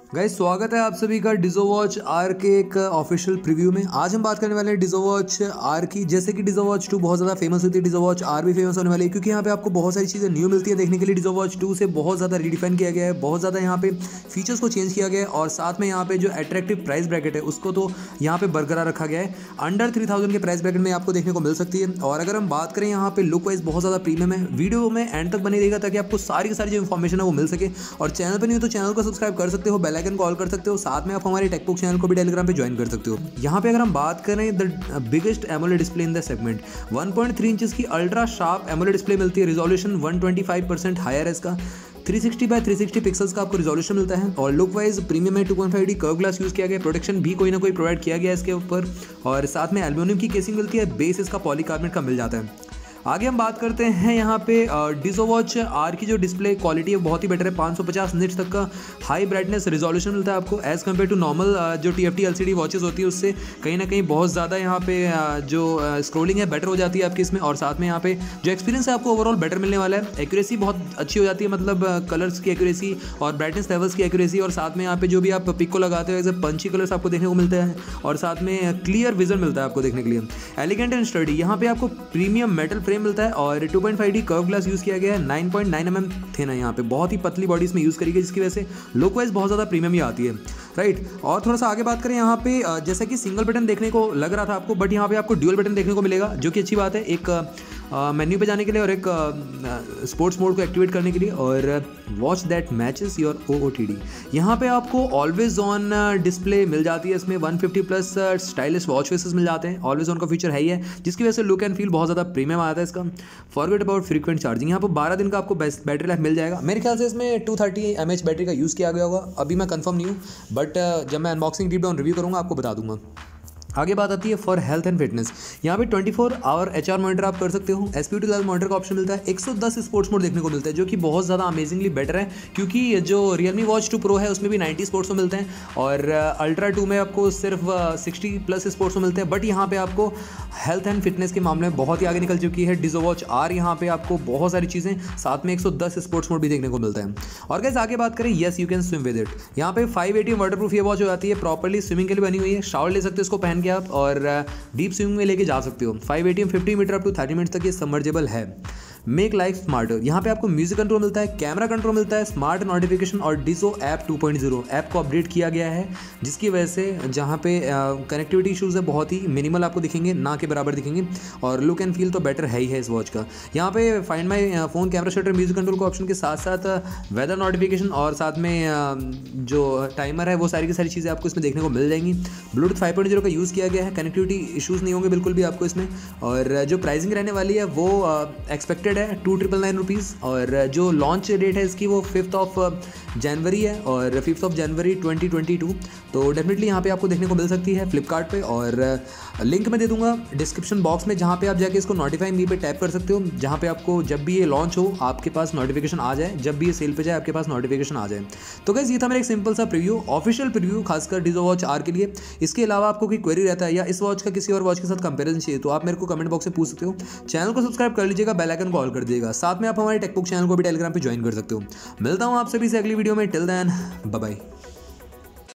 Guys स्वागत है आप सभी का डिजो वॉच आर के एक ऑफिशियल प्रीव्यू में। आज हम बात करने वाले हैं डिजो वॉच आर की। जैसे कि डिजो वॉच 2 बहुत ज़्यादा फेमस होती है, डिजो वॉच आर भी फेमस होने वाली है क्योंकि यहाँ पे आपको बहुत सारी चीज़ें न्यू मिलती है देखने के लिए। डिजो वॉच 2 से बहुत ज़्यादा रीडिफाइन किया गया है, बहुत ज़्यादा यहाँ पे फीचर्स को चेंज किया गया है और साथ में यहाँ पे जो अट्रैक्टिव प्राइस ब्रैकेट है उसको तो यहाँ पे बरकरार रखा गया है। अंडर 3000 के प्राइस ब्रैकेट में आपको देखने को मिल सकती है। और अगर हम बात करें यहाँ पे लुक वाइज बहुत ज़्यादा प्रीमियम है। वीडियो में एंड तक बनी रहेगा ताकि आपको सारी की सारी जो इन्फॉर्मेशन है वो मिल सके। और चैनल पर नहीं हो तो चैनल को सब्सक्राइब कर सकते हो, बेल आइकन कॉल कर सकते हो, साथ में आप हमारे टेकबुक चैनल को भी टेलीग्राम पे ज्वाइन कर सकते हो। यहाँ पे अगर हम बात करें the biggest AMOLED display in the segment, 1.3 inches की अल्ट्रा शार्प एमोलेड डिस्प्ले मिलती है। रिजोल्यूशन 125% हायर है इसका। 360x360 पिक्सल्स का आपको रिजोल्यूशन मिलता है और लुक वाइज प्रीमियम में 2.5D कर्व ग्लास यूज़ किया गया है। प्रोटेक्शन भी कोई ना कोई प्रोवाइड किया गया है इसके ऊपर और साथ में एल्यूमिनियम की केसिंग मिलती है। बेस इसका पॉलीकार्बोनेट का मिल जाता है। आगे हम बात करते हैं यहाँ पे डिजो वॉच आर की जो डिस्प्ले क्वालिटी है बहुत ही बेटर है। 550 निट्स तक का हाई ब्राइटनेस रिजोल्यूशन मिलता है आपको एज़ कम्पेयर टू नॉर्मल जो TFT LCD वॉचेस होती है उससे कहीं ना कहीं बहुत ज़्यादा यहाँ पे जो स्क्रोलिंग है बेटर हो जाती है आपकी इसमें। और साथ में यहाँ पे जो एक्सपीरियंस है आपको ओवरऑल बेटर मिलने वाला है। एक्यूरेसी बहुत अच्छी हो जाती है, मतलब कलर्स की एक्यूरेसी और ब्राइटनेस लेवल्स की एक्यूरेसी। और साथ में यहाँ पे जो भी आप पिक को लगाते हो एज ए पंची कलर्स आपको देखने को मिलता है और साथ में क्लियर विजन मिलता है आपको देखने के लिए। एलिगेंट एंड स्टडी, यहाँ पे आपको प्रीमियम मेटल फ्रेम मिलता है और 2.5D कर्व ग्लास यूज़ किया गया है। 9.9 mm थिन है यहाँ पे, बहुत ही पतली बॉडी इसमें यूज़ करी गई जिसकी वजह से लुक वाइज बहुत ज़्यादा प्रीमियम ही आती है, राइट। और थोड़ा सा आगे बात करें यहाँ पे जैसा कि सिंगल बटन देखने को लग रहा था आपको, बट यहाँ पे आपको ड्यूअल बटन देखने को मिलेगा जो कि अच्छी बात है। एक मेन्यू पे जाने के लिए और एक स्पोर्ट्स मोड को एक्टिवेट करने के लिए और watch that matches your OOTD। यहाँ पे आपको ऑलवेज ऑन डिस्प्ले मिल जाती है इसमें। 150+ स्टाइलिश वॉच फेसेस मिल जाते हैं। ऑलवेज ऑन का फीचर है ही है जिसकी वजह से लुक एंड फील बहुत ज़्यादा प्रीमियम आता है इसका। फॉरगेट अबाउट फ्रीक्वेंट चार्जिंग, यहाँ पर 12 दिन का आपको बेस्ट बैटरी लाइफ मिल जाएगा। मेरे ख्याल से इसमें 230 mAh बैटरी का यूज़ किया गया होगा, अभी मैं कंफर्म नहीं हूँ, बट जब मैं अनबॉक्सिंग डीप डाउन रिव्यू करूँगा आपको बता दूंगा। आगे बात आती है फॉर हेल्थ एंड फिटनेस। यहाँ पे 24 आवर HR मॉनिटर आप कर सकते हो। SPOT लेवल मॉनिटर का ऑप्शन मिलता है। 110 स्पोर्ट्स मोड देखने को मिलता है जो कि बहुत ज़्यादा अमेजिंगली बेटर है क्योंकि जो Realme Watch 2 Pro है उसमें भी 90 स्पोर्ट्स मोड मिलते हैं और Ultra 2 में आपको सिर्फ 60+ स्पोर्ट्स मोड मिलते हैं। बट यहाँ पे आपको हेल्थ एंड फिटनेस के मामले में बहुत ही आगे निकल चुकी है डिजो वॉच आर। यहाँ पे आपको बहुत सारी चीज़ें, साथ में 110 स्पोर्ट्स मोड भी देखने को मिलता है। और गाइस आगे बात करें, yes you can swim with it. यहाँ पे 580 वाटरप्रूफ ये वॉच हो जाती है, प्रॉपर्ली स्विमिंग के लिए बनी हुई है। शावर ले सकते हो इसको पहन के आप और डीप स्विमिंग में लेके जा सकते हो। 580 में 50 मीटर अप टू 30 मिनट तक ये सबमर्जेबल है। मेक लाइफ स्मार्टर, यहाँ पे आपको म्यूजिक कंट्रोल मिलता है, कैमरा कंट्रोल मिलता है, स्मार्ट नोटिफिकेशन और डिजो ऐप 2.0 ऐप को अपडेट किया गया है जिसकी वजह से जहाँ पे कनेक्टिविटी इशूज़ है बहुत ही मिनिमल आपको दिखेंगे, ना के बराबर दिखेंगे। और लुक एंड फील तो बेटर है ही है इस वॉच का। यहाँ पे find my phone, camera shutter, music control के ऑप्शन के साथ साथ वेदर नोटिफिकेशन और साथ में जो टाइमर है वो सारी की सारी चीज़ें आपको इसमें देखने को मिल जाएंगी। ब्लूटूथ 5.0 का यूज़ किया गया है। कनेक्टिविटी इशूज़ नहीं होंगे बिल्कुल भी आपको इसमें। और जो प्राइसिंग रहने वाली है वो एक्सपेक्टेड है 2,999 रुपीज़ और जो लॉन्च डेट है इसकी वो 5 जनवरी है और 5 जनवरी 2022। तो डेफिनेटली यहाँ पे आपको देखने को मिल सकती है फ्लिपकार्ट पे और लिंक मैं दे दूंगा डिस्क्रिप्शन बॉक्स में जहाँ पे आप जाके इसको नोटिफाई मी पे टैप कर सकते हो, जहाँ पे आपको जब भी ये लॉन्च हो आपके पास नोटिफिकेशन आ जाए, जब भी ये सेल पे जाए आपके पास नोटिफिकेशन आ जाए। तो गाइस ये था मेरा एक सिंपल सा प्रीव्यू, ऑफिशियल प्रीव्यू खासकर डिजो वॉच आर के लिए। इसके अलावा आपको कोई क्वेरी रहता है या इस वॉच का किसी और वॉच के साथ कंपेरिजन चाहिए तो आप मेरे को कमेंट बॉक्स में पूछ सकते हो। चैनल को सब्सक्राइब कर लीजिएगा, बेल आइकन कॉल कर दीजिएगा, साथ में आप हमारे टेकबुक चैनल को भी टेलीग्राम पे ज्वाइन कर सकते हो। मिलता हूँ आप सभी से अगली वीडियो में। Till then bye bye.